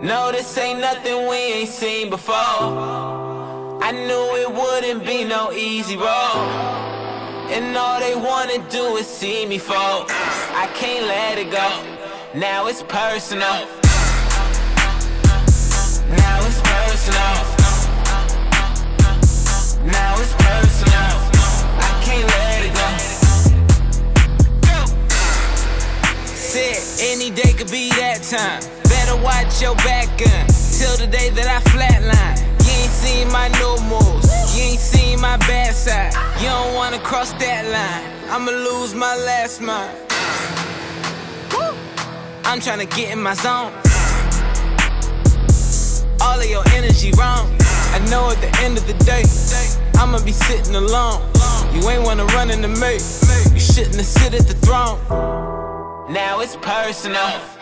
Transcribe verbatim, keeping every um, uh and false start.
No, this ain't nothing we ain't seen before. I knew it wouldn't be no easy road, and all they wanna do is see me fall. I can't let it go. Now it's personal. Now it's personal. Now it's personal. I can't let it go. Said any day could be that time. Better watch your back gun till the day that I flatline. You ain't seen my new moves, you ain't seen my bad side. You don't wanna cross that line, I'ma lose my last mind. I'm tryna get in my zone. All of your energy wrong. I know at the end of the day, I'ma be sitting alone. You ain't wanna run into me, you shouldn't have sit at the throne. Now it's personal.